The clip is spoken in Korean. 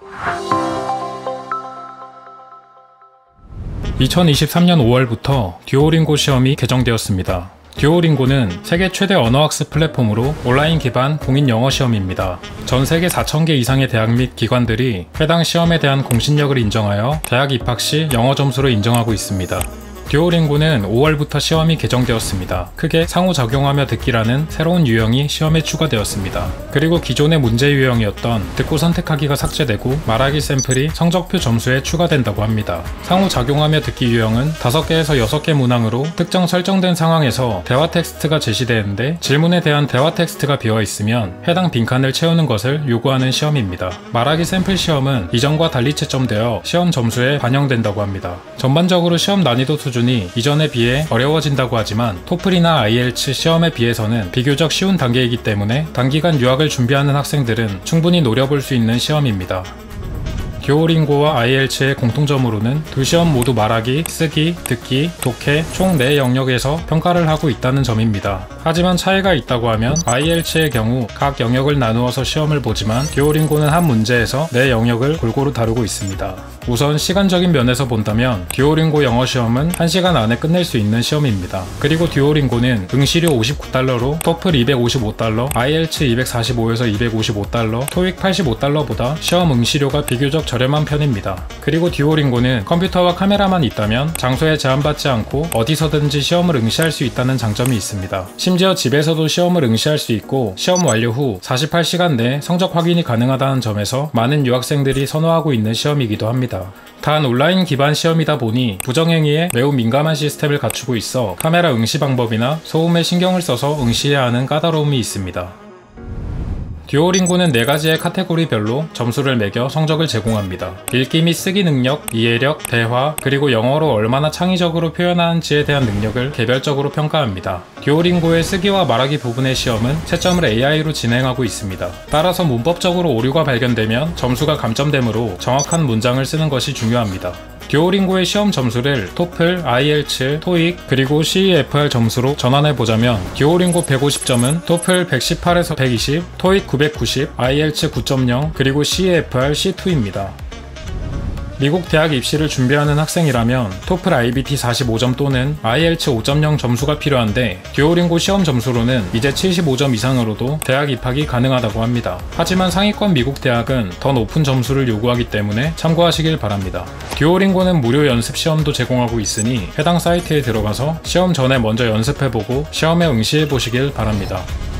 (2023년 5월부터) 듀오링고 시험이 개정되었습니다. 듀오링고는 세계 최대 언어학습 플랫폼으로 온라인 기반 공인 영어 시험입니다. 전 세계 4,000개 이상의 대학 및 기관들이 해당 시험에 대한 공신력을 인정하여 대학 입학 시 영어 점수로 인정하고 있습니다. 듀오링고는 5월부터 시험이 개정되었습니다. 크게 상호작용하며 듣기라는 새로운 유형이 시험에 추가되었습니다. 그리고 기존의 문제 유형이었던 듣고 선택하기가 삭제되고 말하기 샘플이 성적표 점수에 추가된다고 합니다. 상호작용하며 듣기 유형은 5개에서 6개 문항으로 특정 설정된 상황에서 대화 텍스트가 제시되는데 질문에 대한 대화 텍스트가 비어있으면 해당 빈칸을 채우는 것을 요구하는 시험입니다. 말하기 샘플 시험은 이전과 달리 채점되어 시험 점수에 반영된다고 합니다. 전반적으로 시험 난이도 수준이 이전에 비해 어려워진다고 하지만 토플이나 IELTS 시험에 비해서는 비교적 쉬운 단계이기 때문에 단기간 유학을 준비하는 학생들은 충분히 노려볼 수 있는 시험입니다. 듀오링고와 IELTS의 공통점으로는 두 시험 모두 말하기, 쓰기, 듣기, 독해 총 4 영역에서 평가를 하고 있다는 점입니다. 하지만 차이가 있다고 하면 IELTS의 경우 각 영역을 나누어서 시험을 보지만 듀오링고는 한 문제에서 4 영역을 골고루 다루고 있습니다. 우선 시간적인 면에서 본다면 듀오링고 영어 시험은 1시간 안에 끝낼 수 있는 시험입니다. 그리고 듀오링고는 응시료 $59로 토플 $255, IELTS 245에서 $255, 토익 $85보다 시험 응시료가 비교적 저렴한 편입니다. 그리고 듀오링고는 컴퓨터와 카메라만 있다면 장소에 제한받지 않고 어디서든지 시험을 응시할 수 있다는 장점이 있습니다. 심지어 집에서도 시험을 응시할 수 있고 시험 완료 후 48시간 내에 성적 확인이 가능하다는 점에서 많은 유학생들이 선호하고 있는 시험이기도 합니다. 단 온라인 기반 시험이다 보니 부정행위에 매우 민감한 시스템을 갖추고 있어 카메라 응시 방법이나 소음에 신경을 써서 응시해야 하는 까다로움이 있습니다. 듀오링고는 4가지의 카테고리별로 점수를 매겨 성적을 제공합니다. 읽기 및 쓰기 능력, 이해력, 대화, 그리고 영어로 얼마나 창의적으로 표현하는지에 대한 능력을 개별적으로 평가합니다. 듀오링고의 쓰기와 말하기 부분의 시험은 채점을 AI로 진행하고 있습니다. 따라서 문법적으로 오류가 발견되면 점수가 감점되므로 정확한 문장을 쓰는 것이 중요합니다. 듀오링고의 시험 점수를 토플, IELTS, 토익, 그리고 CEFR 점수로 전환해보자면 듀오링고 150점은 토플 118에서 120, 토익 990, IELTS 9.0, 그리고 CEFR C2입니다. 미국 대학 입시를 준비하는 학생이라면 토플 IBT 45점 또는 IELTS 5.0 점수가 필요한데 듀오링고 시험 점수로는 이제 75점 이상으로도 대학 입학이 가능하다고 합니다. 하지만 상위권 미국 대학은 더 높은 점수를 요구하기 때문에 참고하시길 바랍니다. 듀오링고는 무료 연습 시험도 제공하고 있으니 해당 사이트에 들어가서 시험 전에 먼저 연습해보고 시험에 응시해보시길 바랍니다.